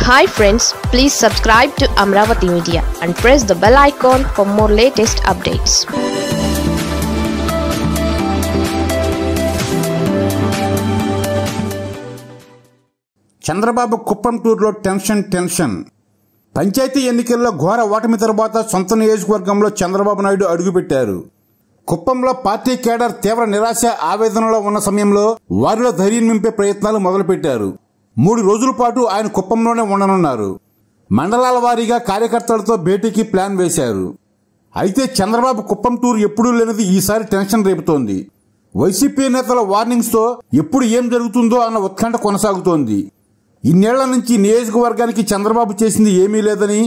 Hi friends, please subscribe to Amaravathi Media and press the bell icon for more latest updates. Chandrababu Kuppam tourlo tension. Panchayat ఎన్నికల్లో ఘోర ఓటమి తర్వాత సొంత నియోజకవర్గంలో చంద్రబాబు నాయుడు అడుగుపెట్టారు. కుప్పంలో పార్టీ కేడర్ తీవ్ర నిరాశ ఆవేదనలో ఉన్న సమయంలో వారిలో ధైర్యం నింపే ప్రయత్నాలు మొదలుపెట్టారు. 3 రోజుల పాటు ఆయన కుప్పంలోనే ఉండనున్నారు. మండలాల వారీగా కార్యకర్తలతో భేటీకి ప్లాన్ వేశారు. అయితే చంద్రబాబు కుప్పం టూర్ ఎప్పుడూ లేనిది ఈసారి టెన్షన్ రేపుతోంది. వైసీపీ నేతల వార్నింగ్స్ తో ఎప్పుడు ఏం జరుగుతుందో అన్న ఉత్కంఠ కొనసాగుతోంది. ఇన్నేళ్ల నుంచి నియోజకవర్గానికి చంద్రబాబు చేసింది ఏమీ లేదని,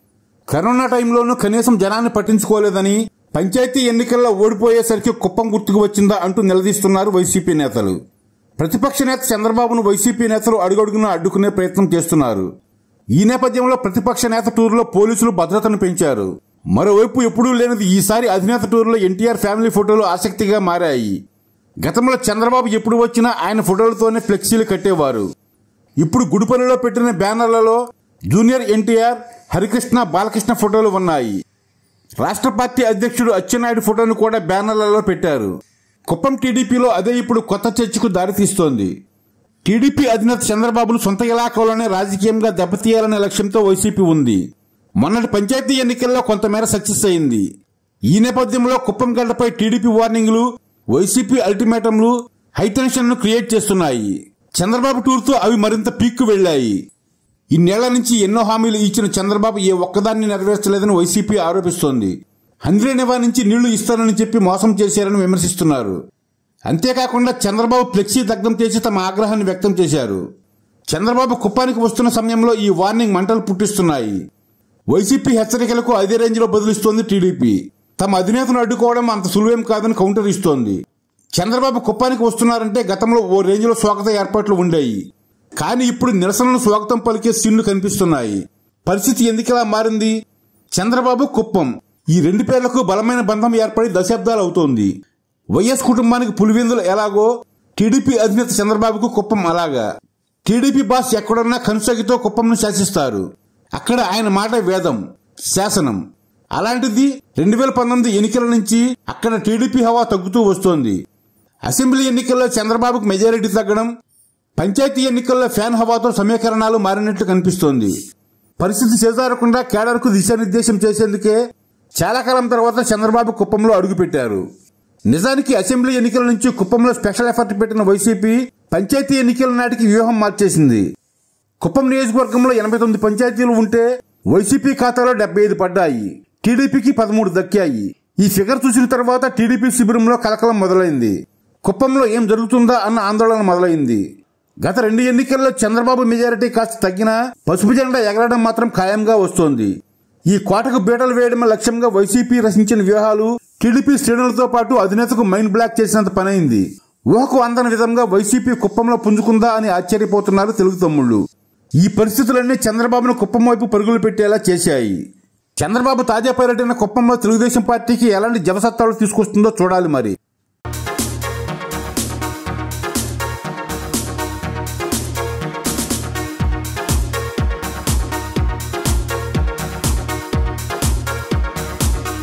కరోనా టైంలోనూ కనీసం జనాన్ని పట్టించుకోలేదని, పంచాయతీ ఎన్నికల్లో ఓడిపోయేసరికి కుప్పం గుర్తుకు వచ్చిందా అంటూ నిలదీస్తున్నారు వైసీపీ నేతలు. ప్రతిపక్ష నేత చంద్రబాబును వైసీపీ నేతలు అడుగడుగునా అడ్డుకునే ప్రయత్నం చేస్తున్నారు. ఈ నేపథ్యంలో ప్రతిపక్ష నేత టూర్లో పోలీసులు భద్రతను పెంచారు. మరోవైపు ఎప్పుడూ లేనిది ఈసారి అధినేత టూర్లో ఎన్టీఆర్ ఫ్యామిలీ ఫోటోలు ఆసక్తిగా మారాయి. గతంలో చంద్రబాబు ఎప్పుడు వచ్చినా ఆయన ఫోటోలతోనే ఫ్లెక్సీలు కట్టేవారు. ఇప్పుడు గుడిపల్లిలో పెట్టిన బ్యానర్లలో జూనియర్ ఎన్టీఆర్, హరికృష్ణ, బాలకృష్ణ ఫోటోలు ఉన్నాయి. రాష్ట్ర పార్టీ అధ్యక్షుడు అచ్చెన్నాయుడు ఫోటోను కూడా బ్యానర్లలో పెట్టారు. కుప్పం టీడీపీలో అదే ఇప్పుడు కొత్త చర్చకు దారితీస్తోంది. టీడీపీ అధినేత చంద్రబాబును సొంత ఇలాకాలోనే రాజకీయంగా దెబ్బతీయాలనే లక్ష్యంతో వైసీపీ ఉంది. మొన్నటి పంచాయతీ ఎన్నికల్లో కొంతమేర సక్సెస్ అయింది. ఈ నేపథ్యంలో కుప్పం గడ్డపై టీడీపీ వార్నింగ్లు, వైసీపీ అల్టిమేటంలు హైటెన్షన్ ను క్రియేట్ చేస్తున్నాయి. చంద్రబాబు టూర్తో అవి మరింత పీక్కు వెళ్లాయి. ఇన్నేళ్ల నుంచి ఎన్నో హామీలు ఇచ్చిన చంద్రబాబు ఏ ఒక్కదాన్ని నెరవేర్చలేదని వైసీపీ ఆరోపిస్తోంది. హంద్రీనివా నుంచి నీళ్లు ఇస్తానని చెప్పి మోసం చేశారని విమర్శిస్తున్నారు. అంతేకాకుండా చంద్రబాబు ఫ్లెక్సీ దగ్ధం చేసి తమ ఆగ్రహాన్ని వ్యక్తం చేశారు. చంద్రబాబు కుప్పానికి వస్తున్న సమయంలో ఈ వార్నింగ్ మంటలు పుట్టిస్తున్నాయి. వైసీపీ హెచ్చరికలకు అదే రేంజ్ లో బదులిస్తోంది టీడీపీ. తమ అధినేతను అడ్డుకోవడం అంత సులువేం కాదని కౌంటర్ ఇస్తోంది. చంద్రబాబు కుప్పానికి వస్తున్నారంటే గతంలో ఓ రేంజ్ లో స్వాగత ఏర్పాట్లు ఉండేవి. కానీ ఇప్పుడు నిరసనలు స్వాగతం పలికే సీన్లు కనిపిస్తున్నాయి. పరిస్థితి ఎందుకలా మారింది? చంద్రబాబు, కుప్పం ఈ 2 పేర్లకు బలమైన బంధం ఏర్పడి దశాబ్దాలు అవుతోంది. వైఎస్ కుటుంబానికి పులివెందులు ఎలాగో టీడీపీ అధినేత చంద్రబాబుకు కుప్పం అలాగా. టీడీపీ బాస్ ఎక్కడున్నా కనుసగితో కుప్పంను శాసిస్తారు. అక్కడ ఆయన మాట వేదం, శాసనం. అలాంటిది 2019 ఎన్నికల నుంచి అక్కడ టీడీపీ హవా తగ్గుతూ వస్తోంది. అసెంబ్లీ ఎన్నికల్లో చంద్రబాబుకు మెజారిటీ తగ్గడం, పంచాయతీ ఎన్నికల్లో ఫ్యాన్ హవాతో సమీకరణాలు మారినట్లు కనిపిస్తోంది. పరిస్థితి చేజారకుండా కేడర్కు దిశానిర్దేశం చేసేందుకే చాలా కాలం తర్వాత చంద్రబాబు కుప్పంలో అడుగుపెట్టారు. నిజానికి అసెంబ్లీ ఎన్నికల నుంచి కుప్పంలో స్పెషల్ ఎఫర్ట్ పెట్టిన వైసీపీ పంచాయతీ ఎన్నికల నాటికి వ్యూహం మార్చేసింది. కుప్పం నియోజకవర్గంలో 89 పంచాయతీలు ఉంటే వైసీపీ ఖాతాలో 75 పడ్డాయి. టీడీపీకి 13 దక్కాయి. ఈ ఫిగర్ చూసిన తర్వాత టీడీపీ శిబిరంలో కలకలం మొదలైంది. కుప్పంలో ఏం జరుగుతుందా అన్న ఆందోళన మొదలైంది. గత 2 ఎన్నికల్లో చంద్రబాబు మెజారిటీ కాస్త తగ్గినా పసుపు జెండా ఎగరడం మాత్రం ఖాయంగా వస్తోంది. ఈ కోటకు బీటలు వేయడమే లక్ష్యంగా వైసీపీ రచించిన వ్యూహాలు టీడీపీ శ్రేణులతో పాటు అధినేతకు మైండ్ బ్లాక్ చేసినంత పనైంది. ఊహకు అందని విధంగా వైసీపీ కుప్పంలో పుంజుకుందా అని ఆశ్చర్యపోతున్నారు తెలుగు తమ్ముళ్లు. ఈ పరిస్థితులన్నీ చంద్రబాబును కుప్పం వైపు పరుగులు పెట్టేలా చేశాయి. చంద్రబాబు తాజా పర్యటన కుప్పంలో తెలుగుదేశం పార్టీకి ఎలాంటి జవసత్తాలు తీసుకొస్తుందో చూడాలి మరి.